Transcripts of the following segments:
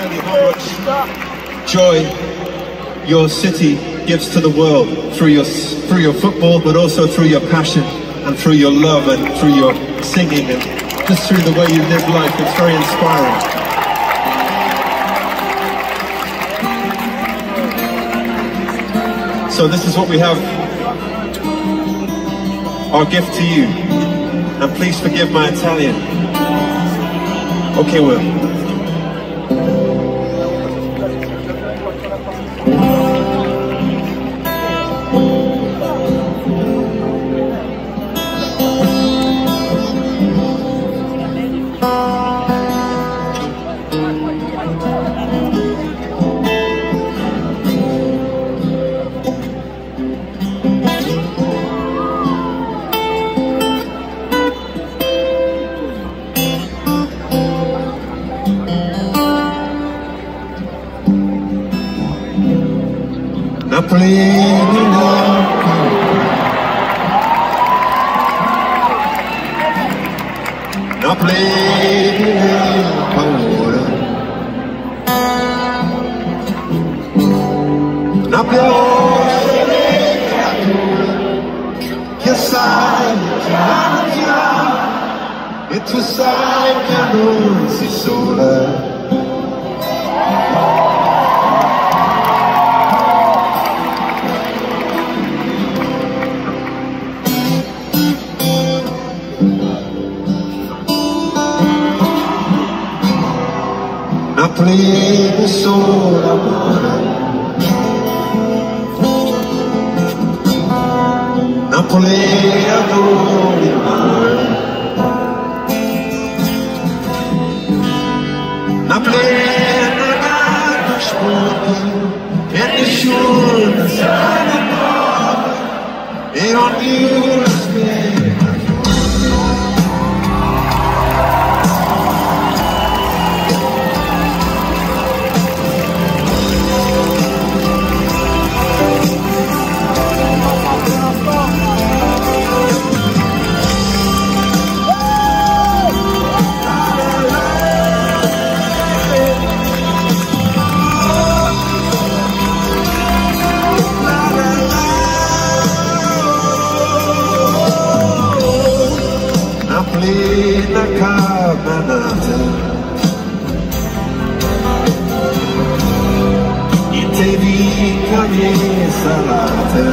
tell you how much joy your city gives to the world through your football, but also through your passion and through your love and through your singing and just through the way you live life. It's very inspiring. So this is what we have, our gift to you. And please forgive my Italian. Okay, Will. Napoli, Napoli, paura. Napoli, che sai già, e tu sai che non sei sola. Napoli è solo amore, Napoli adoro il mare, Napoli non ha sporco e nessuno sa di nuovo e ognuno spiega. Plena camminata, niente vita né salata,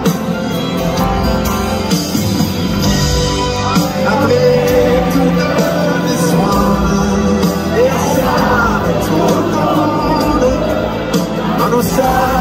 la plenità di suona e sa tornare, ma non sa